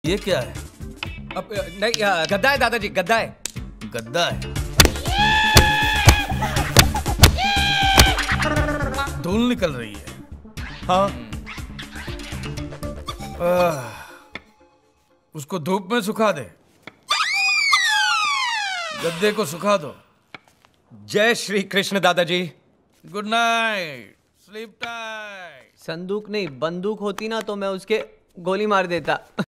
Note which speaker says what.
Speaker 1: ये क्या है?
Speaker 2: अब नहीं, गद्दा है दादाजी, गद्दा है।
Speaker 1: गद्दा है? धूल निकल रही है।
Speaker 2: हाँ।
Speaker 1: उसको धूप में सुखा दे। गद्दे को सुखा दो।
Speaker 2: जय श्री कृष्ण दादाजी।
Speaker 1: Good night, sleep tight.
Speaker 3: संदूक नहीं, बंदूक होती ना तो मैं उसके गोली मार देता।